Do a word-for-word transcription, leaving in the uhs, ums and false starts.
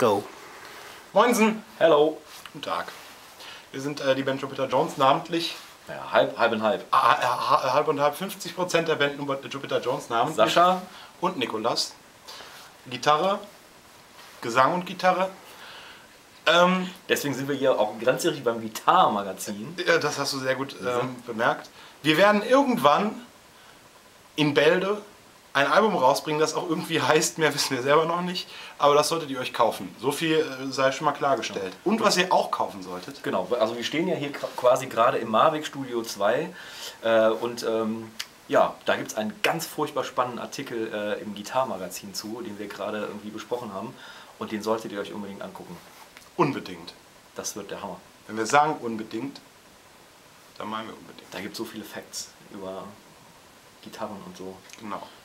go. Moinsen. Hello. Guten Tag. Wir sind äh, die Band Jupiter Jones, namentlich. Ja, halb, halb und halb. Ah, äh, halb und halb, fünfzig Prozent der Band Jupiter Jones, namentlich. Sascha. Und Nikolas. Gitarre, Gesang und Gitarre. Ähm, Deswegen sind wir hier auch ganz richtig beim Gitarre-Magazin. Ja, das hast du sehr gut ähm, bemerkt. Wir werden irgendwann in Bälde ein Album rausbringen, das auch irgendwie heißt, mehr wissen wir selber noch nicht, aber das solltet ihr euch kaufen. So viel äh, sei schon mal klargestellt. Und was ihr auch kaufen solltet. Genau, also wir stehen ja hier quasi gerade im Mavic Studio zwei äh, und ähm, ja, da gibt es einen ganz furchtbar spannenden Artikel äh, im Gitarre-Magazin zu, den wir gerade irgendwie besprochen haben und den solltet ihr euch unbedingt angucken. Unbedingt. Das wird der Hammer. Wenn wir sagen unbedingt, dann meinen wir unbedingt. Da gibt es so viele Facts über Gitarren und so. Genau.